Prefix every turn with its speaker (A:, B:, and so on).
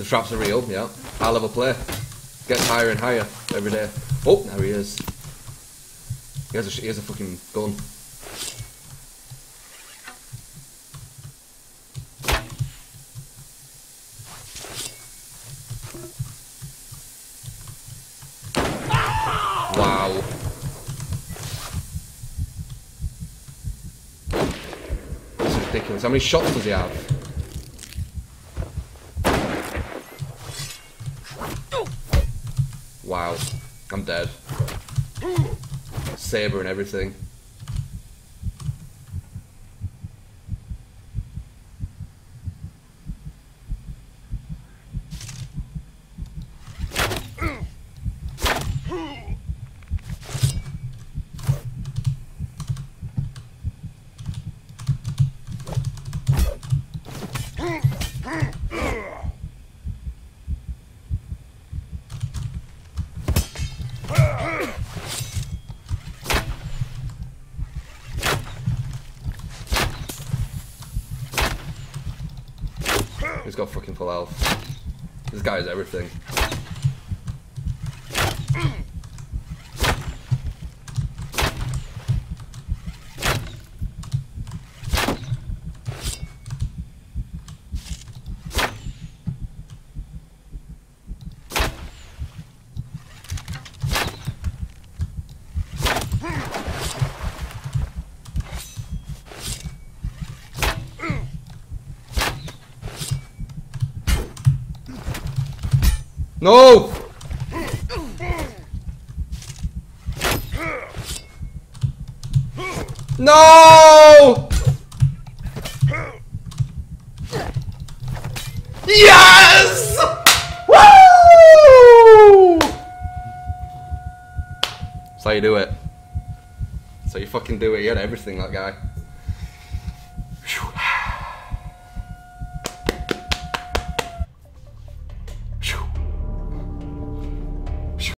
A: The traps are real, yeah. High level play. Gets higher and higher every day. Oh, there he is. He has a fucking gun. Wow. This is ridiculous. How many shots does he have? Wow. I'm dead. Saber and everything. He's got fucking full health. This guy is everything. No! No! Yes! Woo! That's how you do it. That's how you fucking do it. He had everything, that guy.